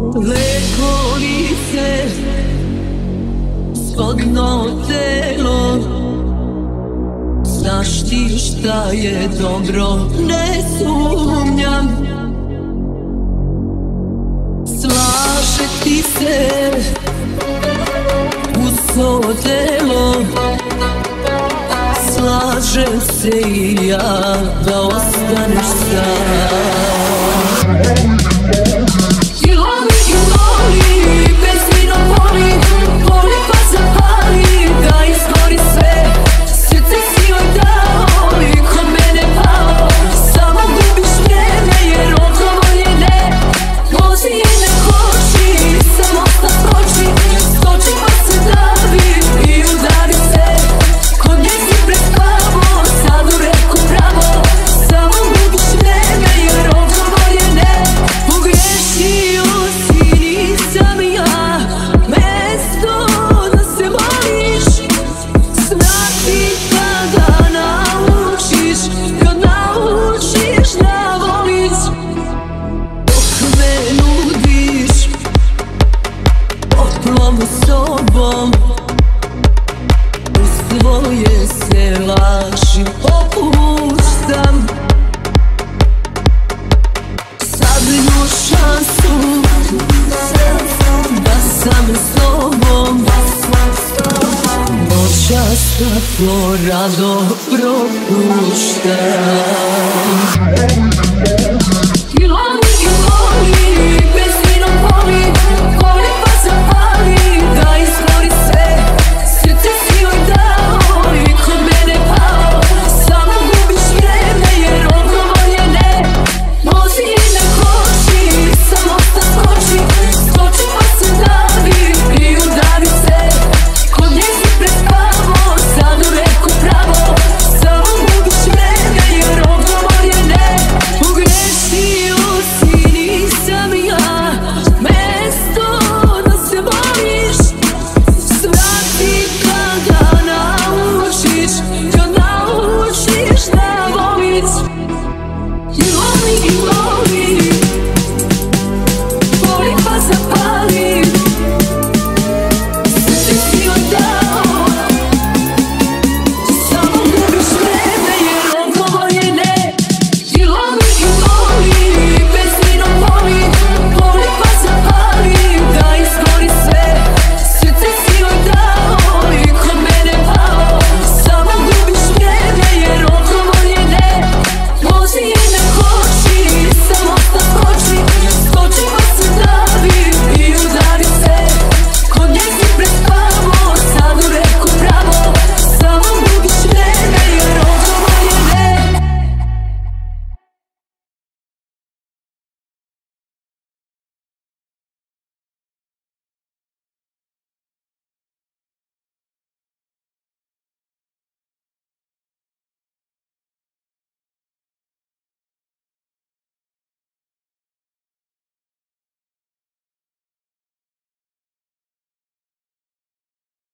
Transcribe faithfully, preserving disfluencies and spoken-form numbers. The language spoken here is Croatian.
Lepo lice, shodno telo, znaš ti šta je dobro, ne sumnjam. Slaže ti se uz svo telo, slažem se i ja da ostaneš sam. Sobom u svoje se laži opuštam. Zadnju šansu da sam s tobom, noćas tako rado propuštam.